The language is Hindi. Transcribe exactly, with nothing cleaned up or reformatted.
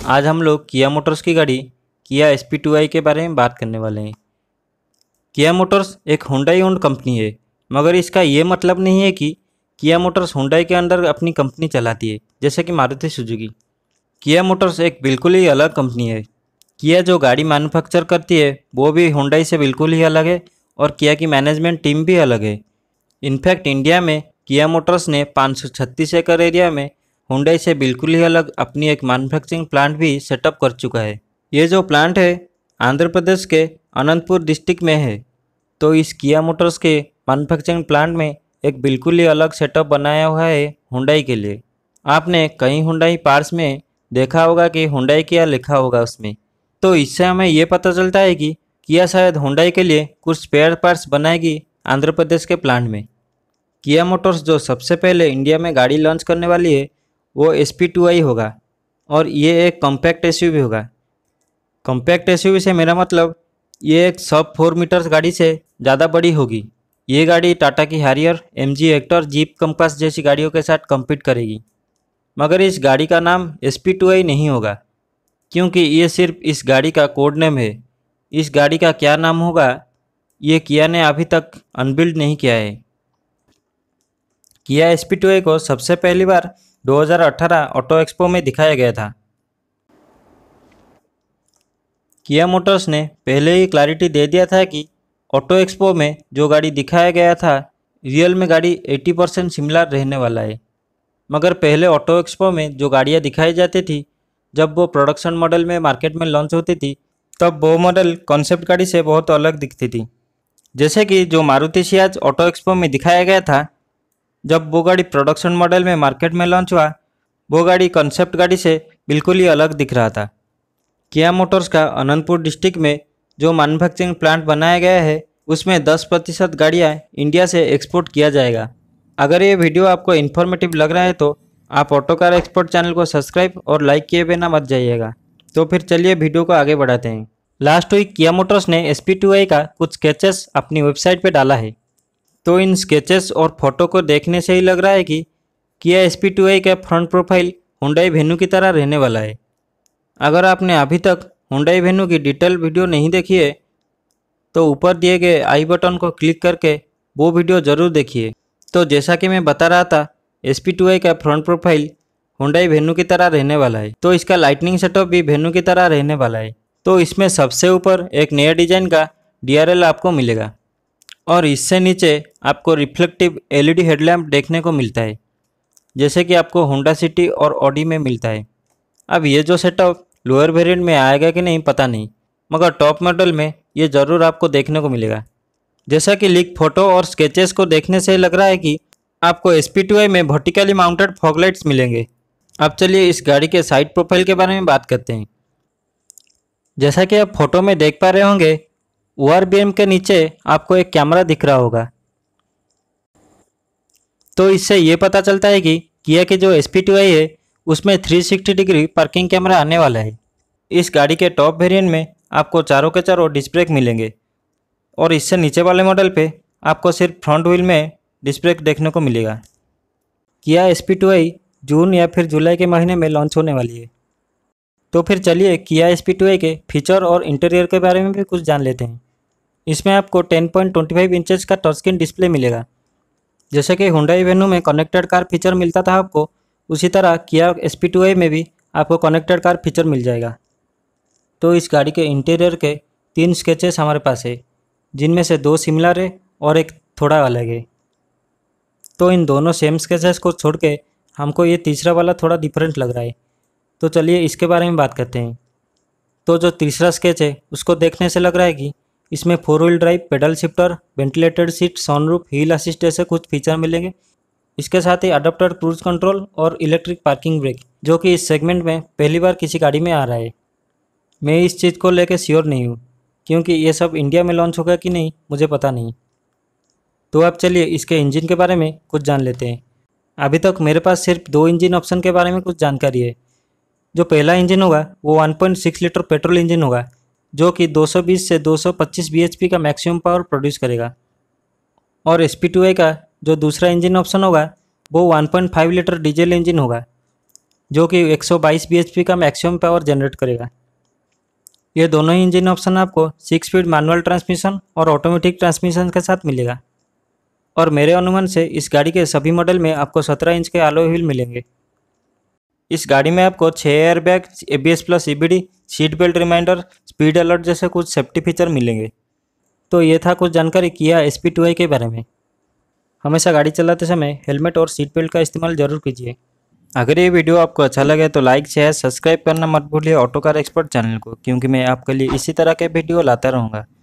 आज हम लोग किया मोटर्स की गाड़ी किया एस पी टू आई के बारे में बात करने वाले हैं। किया मोटर्स एक हुंडई ओन्ड कंपनी है, मगर इसका ये मतलब नहीं है कि किया मोटर्स हुंडई के अंदर अपनी कंपनी चलाती है जैसे कि मारुति सुजुकी। किया मोटर्स एक बिल्कुल ही अलग कंपनी है। किया जो गाड़ी मैन्युफैक्चर करती है वो भी हुंडई से बिल्कुल ही अलग है और किया की मैनेजमेंट टीम भी अलग है। इनफैक्ट इंडिया में किया मोटर्स ने पाँच सौ छत्तीस एकड़ एरिया में हुंडई से बिल्कुल ही अलग अपनी एक मैन्युफैक्चरिंग प्लांट भी सेटअप कर चुका है। ये जो प्लांट है आंध्र प्रदेश के अनंतपुर डिस्ट्रिक्ट में है। तो इस किया मोटर्स के मैन्युफैक्चरिंग प्लांट में एक बिल्कुल ही अलग सेटअप बनाया हुआ है हुंडई के लिए। आपने कई हुंडई पार्ट्स में देखा होगा कि हुंडई किया लिखा होगा उसमें। तो इससे हमें ये पता चलता है कि किया शायद हुंडई के लिए कुछ स्पेयर पार्ट्स बनाएगी आंध्र प्रदेश के प्लांट में। किया मोटर्स जो सबसे पहले इंडिया में गाड़ी लॉन्च करने वाली है वो एस पी टू आई होगा और ये एक कॉम्पैक्ट एस यू वी होगा। कॉम्पैक्ट एस यू वी से मेरा मतलब ये एक सब फोर मीटर्स गाड़ी से ज़्यादा बड़ी होगी। ये गाड़ी टाटा की Harrier, M G Hector, Jeep Compass जैसी गाड़ियों के साथ कम्पीट करेगी। मगर इस गाड़ी का नाम एस पी टू आई नहीं होगा क्योंकि ये सिर्फ इस गाड़ी का कोड नेम है। इस गाड़ी का क्या नाम होगा ये किया ने अभी तक अनबिल्ड नहीं किया है। किया एस पी टू आई को सबसे पहली बार दो हज़ार अठारह ऑटो एक्सपो में दिखाया गया था। किया मोटर्स ने पहले ही क्लैरिटी दे दिया था कि ऑटो एक्सपो में जो गाड़ी दिखाया गया था रियल में गाड़ी अस्सी परसेंट सिमिलर रहने वाला है। मगर पहले ऑटो एक्सपो में जो गाड़ियाँ दिखाई जाती थी जब वो प्रोडक्शन मॉडल में मार्केट में लॉन्च होती थी तब वो मॉडल कॉन्सेप्ट गाड़ी से बहुत अलग दिखती थी। जैसे कि जो मारुति सियाज ऑटो एक्सपो में दिखाया गया था, जब वो गाड़ी प्रोडक्शन मॉडल में मार्केट में लॉन्च हुआ वो गाड़ी कॉन्सेप्ट गाड़ी से बिल्कुल ही अलग दिख रहा था। किया मोटर्स का अनंतपुर डिस्ट्रिक्ट में जो मैन्युफैक्चरिंग प्लांट बनाया गया है उसमें दस प्रतिशत गाड़ियाँ इंडिया से एक्सपोर्ट किया जाएगा। अगर ये वीडियो आपको इन्फॉर्मेटिव लग रहा है तो आप ऑटोकार एक्सपोर्ट चैनल को सब्सक्राइब और लाइक किए बिना मत जाइएगा। तो फिर चलिए वीडियो को आगे बढ़ाते हैं। लास्ट वीक किया मोटर्स ने एस पी टू आई का कुछ स्केचेस अपनी वेबसाइट पर डाला है। तो इन स्केचेस और फोटो को देखने से ही लग रहा है कि किया एस पी टू आई का फ्रंट प्रोफाइल हुंडई वेन्यू की तरह रहने वाला है। अगर आपने अभी तक हुंडई वेन्यू की डिटेल वीडियो नहीं देखी है तो ऊपर दिए गए आई बटन को क्लिक करके वो वीडियो ज़रूर देखिए। तो जैसा कि मैं बता रहा था एस पी टू आई का फ्रंट प्रोफाइल हुंडई वेन्यू की तरह रहने वाला है। तो इसका लाइटनिंग सेटअप भी वेन्यू की तरह रहने वाला है। तो इसमें सबसे ऊपर एक नया डिजाइन का डी आर एल आपको मिलेगा और इससे नीचे आपको reflective L E D headlamp देखने को मिलता है जैसे कि आपको होंडा सिटी और ऑडी में मिलता है। अब ये जो सेटअप लोअर वेरिएंट में आएगा कि नहीं पता नहीं, मगर टॉप मॉडल में ये ज़रूर आपको देखने को मिलेगा। जैसा कि लीक फोटो और स्केचेस को देखने से लग रहा है कि आपको एस पी टू आई में वर्टिकली माउंटेड फॉगलाइट्स मिलेंगे। अब चलिए इस गाड़ी के साइड प्रोफाइल के बारे में बात करते हैं। जैसा कि आप फोटो में देख पा रहे होंगे ओ आर बी एम के नीचे आपको एक कैमरा दिख रहा होगा। तो इससे ये पता चलता है कि किया की जो एस पी टू आई है उसमें तीन सौ साठ डिग्री पार्किंग कैमरा आने वाला है। इस गाड़ी के टॉप वेरिएंट में आपको चारों के चारों डिस्क ब्रेक मिलेंगे और इससे नीचे वाले मॉडल पे आपको सिर्फ फ्रंट व्हील में डिस्क ब्रेक देखने को मिलेगा। Kia S P two I जून या फिर जुलाई के महीने में लॉन्च होने वाली है। तो फिर चलिए किया एस पी टू आई के फीचर और इंटीरियर के बारे में भी कुछ जान लेते हैं। इसमें आपको ten point two five inches का टच स्क्रीन डिस्प्ले मिलेगा। जैसे कि हुंडई वेन्यू में कनेक्टेड कार फीचर मिलता था आपको, उसी तरह किया एस पी टू आई में भी आपको कनेक्टेड कार फीचर मिल जाएगा। तो इस गाड़ी के इंटीरियर के तीन स्केचेस हमारे पास है जिनमें से दो सिमिलर है और एक थोड़ा अलग है। तो इन दोनों सेम स्केचेस को छोड़ के हमको ये तीसरा वाला थोड़ा डिफरेंट लग रहा है। तो चलिए इसके बारे में बात करते हैं। तो जो तीसरा स्केच है उसको देखने से लग रहा है कि इसमें four wheel drive, paddle shifter, ventilated seat, sunroof, hill assist जैसे कुछ फीचर मिलेंगे। इसके साथ ही अडॉप्टेड क्रूज कंट्रोल और इलेक्ट्रिक पार्किंग ब्रेक जो कि इस सेगमेंट में पहली बार किसी गाड़ी में आ रहा है। मैं इस चीज़ को लेकर श्योर नहीं हूँ क्योंकि ये सब इंडिया में लॉन्च होगा कि नहीं मुझे पता नहीं। तो अब चलिए इसके इंजन के बारे में कुछ जान लेते हैं। अभी तक मेरे पास सिर्फ दो इंजन ऑप्शन के बारे में कुछ जानकारी है। जो पहला इंजन होगा वो one point six litre petrol engine होगा जो कि दो सौ बीस से दो सौ पच्चीस बी एच पी का मैक्सिमम पावर प्रोड्यूस करेगा। और एस पी टू आई का जो दूसरा इंजन ऑप्शन होगा वो one point five litre diesel engine होगा जो कि एक सौ बाईस बी एच पी का मैक्सिमम पावर जनरेट करेगा। ये दोनों ही इंजन ऑप्शन आपको सिक्स स्पीड मैनुअल ट्रांसमिशन और ऑटोमेटिक ट्रांसमिशन के साथ मिलेगा। और मेरे अनुमान से इस गाड़ी के सभी मॉडल में आपको सत्रह इंच के अलॉय व्हील मिलेंगे। इस गाड़ी में आपको छः air bag, A B S plus E B D, seat belt reminder, speed alert जैसे कुछ सेफ्टी फीचर मिलेंगे। तो ये था कुछ जानकारी किया एस पी टू आई के बारे में। हमेशा गाड़ी चलाते समय हेलमेट और सीट बेल्ट का इस्तेमाल जरूर कीजिए। अगर ये वीडियो आपको अच्छा लगे तो लाइक शेयर सब्सक्राइब करना मत भूलिए ऑटो कार एक्सपर्ट चैनल को, क्योंकि मैं आपके लिए इसी तरह के वीडियो लाता रहूँगा।